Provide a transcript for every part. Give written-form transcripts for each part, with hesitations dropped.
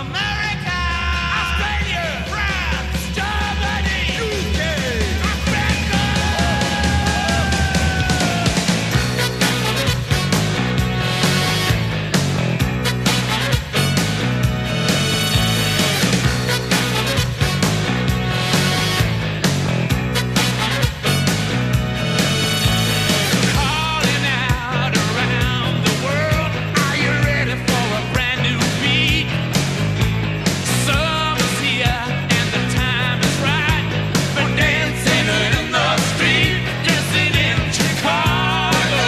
America, Australia, France, Germany, UK, Africa. Calling out around the world, are you ready for a brand new beat? Summer's here and the time is right for dancing in the street, dancing in Chicago,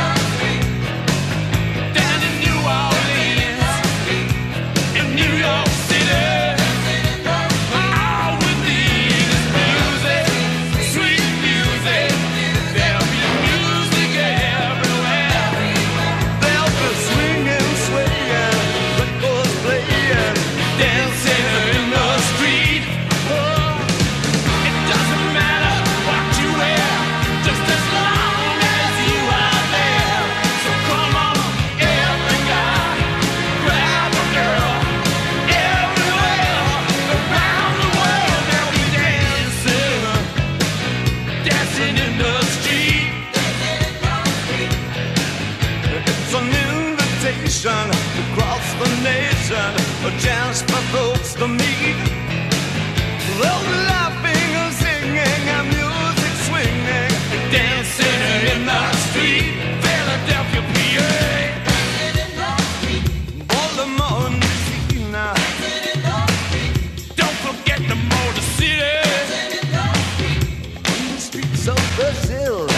down in New Orleans, in New York City. All we need is music, sweet music. There'll be music everywhere. There'll be swinging, swaying, records playing, dancing in the street. Oh, it doesn't matter what you wear, just as long as you are there. So come on, every guy, grab a girl. Everywhere around the world, they'll be dancing, dancing in the street. It's an invitation across the nation, a chance for folks to meet. They'll be laughing and singing and music swinging, dancing in the street. Philadelphia, PA, Baltimore, Messina. Don't forget the Motor City, the streets of Brazil.